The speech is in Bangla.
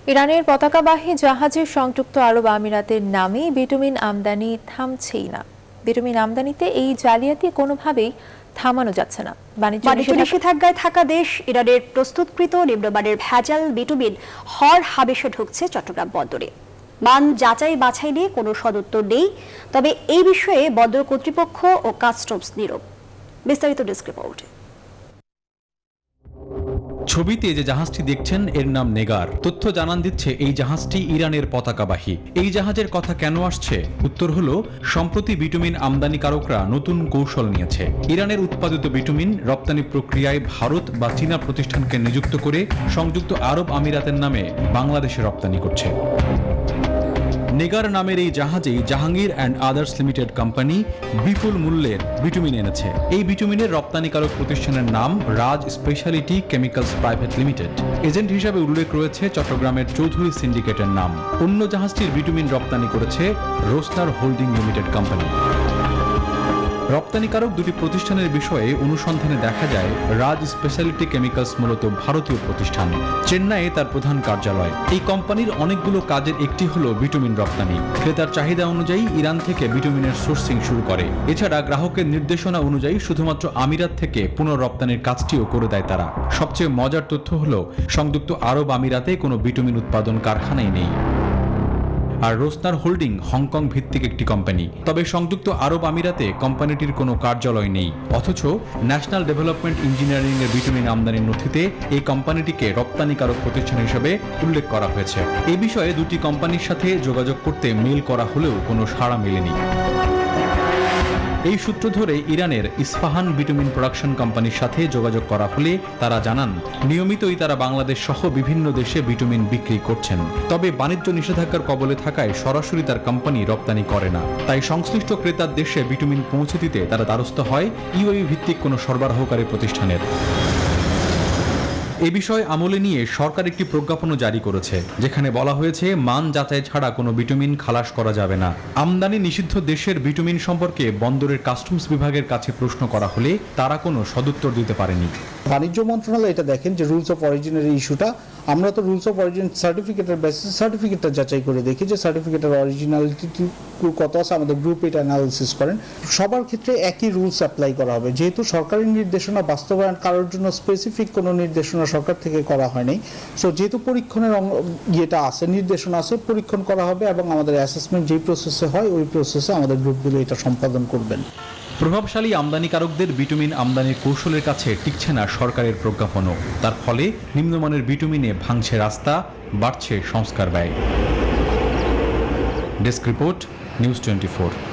ইরানের পতাকাবাহী জাহাজে সংযুক্ত আরব আমিরাতের নামে বিটুমিন আমদানি থামছেই না। বিটুমিন আমদানিতে এই জালিয়াতি কোনোভাবেই থামানো যাচ্ছে না। বাণিজ্য নিষেধাজ্ঞায় থাকা দেশ ইরানের প্রস্তুতকৃত নিম্নমানের ভেজাল বিটুমিন হর হাবেশে ঢুকছে চট্টগ্রাম বন্দরে। মান যাচাই বাছাই নিয়ে কোনো সদুত্তর নেই, তবে এই বিষয়ে বন্দর কর্তৃপক্ষ ও কাস্টমস নীরব। বিস্তারিত ডেস্ক রিপোর্ট। ছবিতে যে জাহাজটি দেখছেন এর নাম নেগার। তথ্য জানান দিচ্ছে এই জাহাজটি ইরানের পতাকাবাহী। এই জাহাজের কথা কেন আসছে? উত্তর হলো, সম্প্রতি বিটুমিন আমদানিকারকরা নতুন কৌশল নিয়েছে। ইরানের উৎপাদিত বিটুমিন রপ্তানি প্রক্রিয়ায় ভারত বা চীনা প্রতিষ্ঠানকে নিযুক্ত করে সংযুক্ত আরব আমিরাতের নামে বাংলাদেশে রপ্তানি করছে। নেগার নামের এই জাহাজেই Jahangir and others limited company বিপুল মূল্যের বিটুমিন এনেছে। এই বিটুমিনের রপ্তানিকারক প্রতিষ্ঠানের নাম Raj speciality chemicals private limited. Agent হিসাবে উল্লেখ রয়েছে চট্টগ্রামের চৌধুরী সিন্ডিকেটের নাম। অন্য জাহাজটির বিটুমিন রপ্তানি করেছে রোস্টার হোল্ডিং লিমিটেড কোম্পানি। রপ্তানিকারক দুটি প্রতিষ্ঠানের বিষয়ে অনুসন্ধানে দেখা যায় রাজ স্পেশালিটি কেমিক্যালস মূলত ভারতীয় প্রতিষ্ঠান। চেন্নাইয়ে তার প্রধান কার্যালয়। এই কোম্পানির অনেকগুলো কাজের একটি হলো বিটুমিন রপ্তানি। ক্রেতার চাহিদা অনুযায়ী ইরান থেকে বিটুমিনের সোর্সিং শুরু করে। এছাড়া গ্রাহকের নির্দেশনা অনুযায়ী শুধুমাত্র আমিরাত থেকে পুনর্রপ্তানির কাজটিও করে দেয় তারা। সবচেয়ে মজার তথ্য হলো, সংযুক্ত আরব আমিরাতে কোনো বিটুমিন উৎপাদন কারখানাই নেই। আর রোস্টার হোল্ডিং হংকং ভিত্তিক একটি কোম্পানি। তবে সংযুক্ত আরব আমিরাতে কোম্পানিটির কোনো কার্যালয় নেই। অথচ ন্যাশনাল ডেভেলপমেন্ট ইঞ্জিনিয়ারিং এর বিটুমিন আমদানির নথিতে এই কোম্পানিটিকে রপ্তানিকারক প্রতিষ্ঠান হিসেবে উল্লেখ করা হয়েছে। এই বিষয়ে দুটি কোম্পানির সাথে যোগাযোগ করতে মেইল করা হলেও কোনো সাড়া মেলেনি। এই সূত্র ধরে ইরানের ইস্পাহান বিটুমিন প্রোডাকশন কোম্পানির সাথে যোগাযোগ করা হলে তারা জানান, নিয়মিতই তারা বাংলাদেশ সহ বিভিন্ন দেশে বিটুমিন বিক্রি করছেন। তবে বাণিজ্য নিষেধাজ্ঞার কবলে থাকায় সরাসরি তার কোম্পানি রপ্তানি করে না। তাই সংশ্লিষ্ট ক্রেতার দেশে বিটুমিন পৌঁছে দিতে তারা দ্বারস্থ হয় ইউএই ভিত্তিক কোনো সরবরাহকারী প্রতিষ্ঠানের। এ বিষয়ে আমলে নিয়ে সরকার একটি প্রজ্ঞাপনও জারি করেছে, যেখানে বলা হয়েছে মান যাচাই ছাড়া কোনো বিটুমিন খালাস করা যাবে না। আমদানি নিষিদ্ধ দেশের বিটুমিন সম্পর্কে বন্দরের কাস্টমস বিভাগের কাছে প্রশ্ন করা হলে তারা কোনো সদুত্তর দিতে পারেনি। বাণিজ্য মন্ত্রণালয় এটা দেখেন যে রুলস অফ অরিজিনের ইস্যুটা, আমরা তো রুলস অফ অরিজিন সার্টিফিকেটের বেসিস সার্টিফিকেটটা যাচাই করে দেখি যে সার্টিফিকেটের অরিজিনালিটি কত আছে। আমাদের গ্রুপ এটা অ্যানালিসিস করেন। সবার ক্ষেত্রে একই রুলস অ্যাপ্লাই করা হবে, যেহেতু সরকারি নির্দেশনা বাস্তবায়ন কারোর জন্য স্পেসিফিক কোনো নির্দেশনা সরকার থেকে করা হয়নি। সো যেহেতু পরীক্ষণের ইয়েটা আছে, নির্দেশনা আছে, পরীক্ষণ করা হবে এবং আমাদের অ্যাসেসমেন্ট যেই প্রসেসে হয় ওই প্রসেসে আমাদের গ্রুপগুলো এটা সম্পাদন করবেন। প্রভাবশালী আমদানিকারকদের বিটুমিন আমদানির কৌশলের কাছে টিকছে না সরকারের প্রজ্ঞাপনও। তার ফলে নিম্নমানের বিটুমিনে ভাঙছে রাস্তা, বাড়ছে সংস্কার ব্যয়। Desk report, news 24।